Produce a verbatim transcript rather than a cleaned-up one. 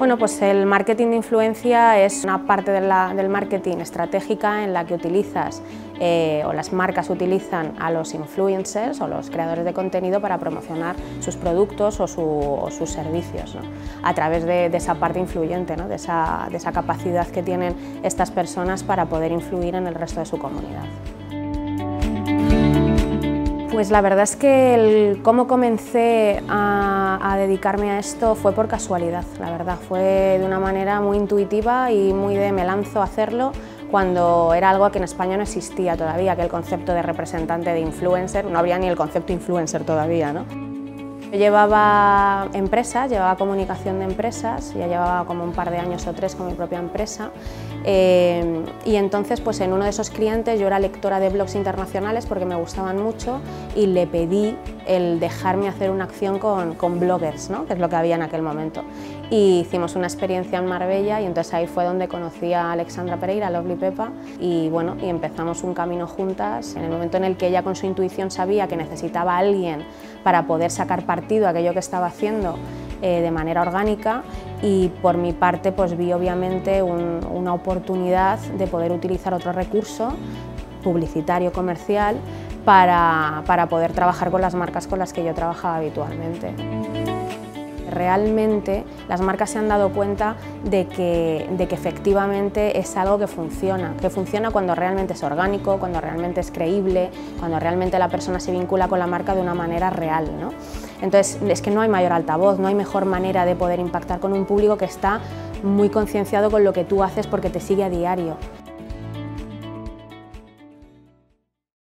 Bueno, pues el marketing de influencia es una parte de la, del marketing estratégica en la que utilizas eh, o las marcas utilizan a los influencers o los creadores de contenido para promocionar sus productos o, su, o sus servicios, ¿no? A través de, de esa parte influyente, ¿no? de, esa, de esa capacidad que tienen estas personas para poder influir en el resto de su comunidad. Pues la verdad es que el, cómo comencé a, a dedicarme a esto fue por casualidad, la verdad, fue de una manera muy intuitiva y muy de me lanzo a hacerlo cuando era algo que en España no existía todavía, que el concepto de representante de influencer, no habría ni el concepto influencer todavía, ¿no? Yo llevaba empresas, llevaba comunicación de empresas, ya llevaba como un par de años o tres con mi propia empresa eh, y entonces pues en uno de esos clientes yo era lectora de blogs internacionales porque me gustaban mucho y le pedí el dejarme hacer una acción con, con bloggers, ¿no? Que es lo que había en aquel momento. Y hicimos una experiencia en Marbella y entonces ahí fue donde conocí a Alexandra Pereira, a Lovely Pepa, y bueno, y empezamos un camino juntas. En el momento en el que ella con su intuición sabía que necesitaba a alguien para poder sacar partido a aquello que estaba haciendo eh, de manera orgánica, y por mi parte pues vi obviamente un, una oportunidad de poder utilizar otro recurso publicitario, comercial, para, para poder trabajar con las marcas con las que yo trabajaba habitualmente. Realmente las marcas se han dado cuenta de que, de que efectivamente es algo que funciona, que funciona cuando realmente es orgánico, cuando realmente es creíble, cuando realmente la persona se vincula con la marca de una manera real, ¿no? Entonces es que no hay mayor altavoz, no hay mejor manera de poder impactar con un público que está muy concienciado con lo que tú haces porque te sigue a diario.